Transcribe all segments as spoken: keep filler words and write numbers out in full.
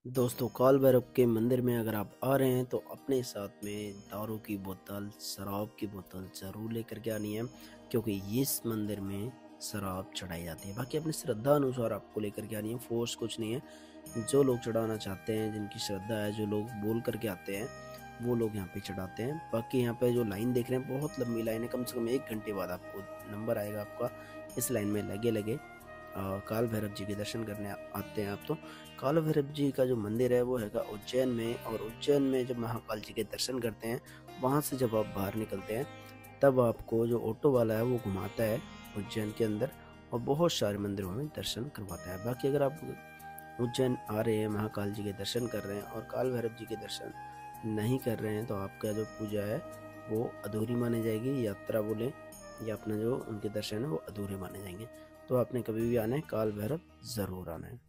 दोस्तों, काल भैरव के मंदिर में अगर आप आ रहे हैं तो अपने साथ में दारू की बोतल, शराब की बोतल ज़रूर लेकर के आनी है, क्योंकि इस मंदिर में शराब चढ़ाई जाती है। बाकी अपनी श्रद्धा अनुसार आपको लेकर के आनी है, फोर्स कुछ नहीं है। जो लोग चढ़ाना चाहते हैं, जिनकी श्रद्धा है, जो लोग बोल करके आते हैं, वो लोग यहाँ पे चढ़ाते हैं। बाकी यहाँ पे जो लाइन देख रहे हैं, बहुत लंबी लाइन है। कम से कम एक घंटे बाद आपको नंबर आएगा आपका। इस लाइन में लगे लगे काल भैरव जी के दर्शन करने आते हैं आप। तो काल भैरव जी का जो मंदिर है वो हैगा उज्जैन में, और उज्जैन में जब महाकाल जी के दर्शन करते हैं, वहाँ से जब आप बाहर निकलते हैं तब आपको जो ऑटो वाला है वो घुमाता है उज्जैन के अंदर, और बहुत सारे मंदिरों में दर्शन करवाता है। बाकी अगर आप उज्जैन आ रहे हैं, महाकाल जी के दर्शन कर रहे हैं और काल भैरव जी के दर्शन नहीं कर रहे हैं, तो आपका जो पूजा है वो अधूरी मानी जाएगी। यात्रा बोले या अपना जो उनके दर्शन है वो अधूरे माने जाएंगे। तो आपने कभी भी आना है, काल भैरव ज़रूर आना है।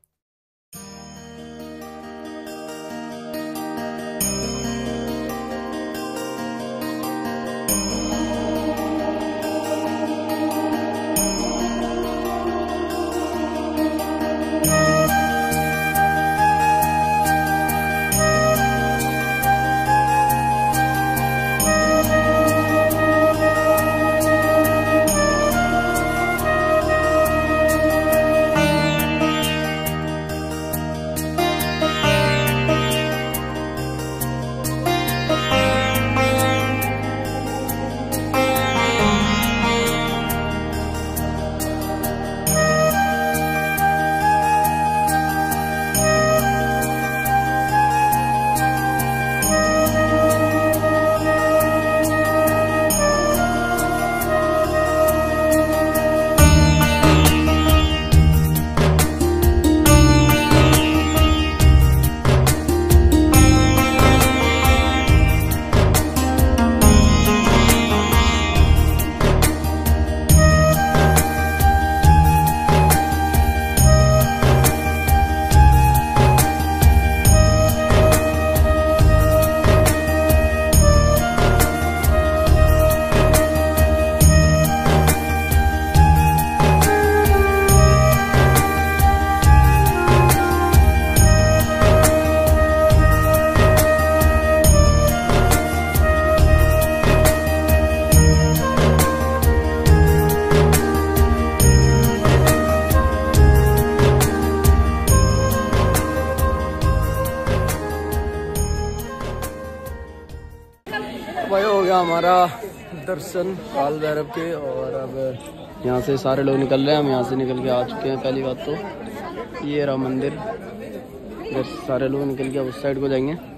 भाई हो गया हमारा दर्शन काल भैरव के, और अब यहाँ से सारे लोग निकल रहे हैं। हम यहाँ से निकल के आ चुके हैं। पहली बात तो ये रहा मंदिर, इधर सारे लोग निकल के उस साइड को जाएंगे।